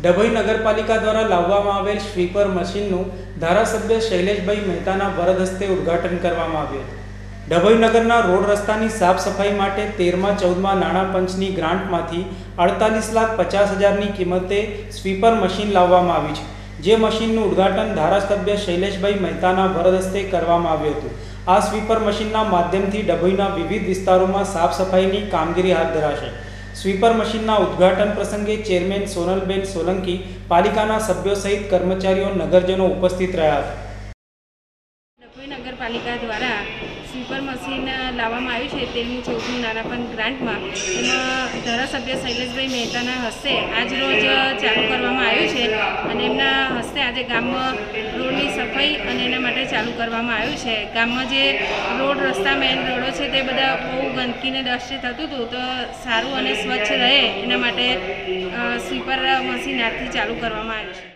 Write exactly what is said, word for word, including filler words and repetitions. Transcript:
ડભોઈ નગરપાલિકા દ્વારા લાવવામાં આવેલ સ્વીપર મશીનનું ધારાસભ્ય શૈલેષભાઈ મહેતાના વરદ હસ્તે ઉદ્ઘાટન કરવામાં આવ્યું હતું। ડભોઈ નગરના રોડ રસ્તાની સાફ સફાઈ માટે તેરમા ચૌદમા નાણાં પંચની ગ્રાન્ટમાંથી અડતાલીસ લાખ પચાસ હજારની કિંમતે સ્વીપર મશીન લાવવામાં આવી છે, જે મશીનનું ઉદ્ઘાટન ધારાસભ્ય શૈલેષભાઈ મહેતાના વરદ હસ્તે કરવામાં આવ્યું હતું। આ સ્વીપર મશીનના માધ્યમથી ડભોઈના વિવિધ વિસ્તારોમાં સાફ સફાઈની કામગીરી હાથ ધરાશે। સ્વીપર મશીનના ઉદ્ઘાટન પ્રસંગે ચેરમેન સોનલબેન સોલંકી, પાલિકાના સભ્યો સહિત કર્મચારીઓ, નગરજનો ઉપસ્થિત રહ્યા હતા। ડભોઈ નગરપાલિકા દ્વારા સ્વીપર મશીન લાવવામાં આવ્યું છે તેરમી ચૌદમી નાણાપંચ ગ્રાન્ટમાં। એમાં ધારાસભ્ય શૈલેષભાઈ મહેતાના હસ્તે આજ રોજ ચાલુ કરવામાં આવ્યું છે અને એમના હસ્તે આજે ગામમાં રોડની સફાઈ અને એના માટે ચાલુ કરવામાં આવ્યું છે। ગામમાં જે રોડ રસ્તા મેઇન રોડો છે તે બધા બહુ ગંદકીને ડસ્ટ થતું હતું, તો સારું અને સ્વચ્છ રહે એના માટે સ્વીપર મશીન આજથી ચાલુ કરવામાં આવ્યું છે।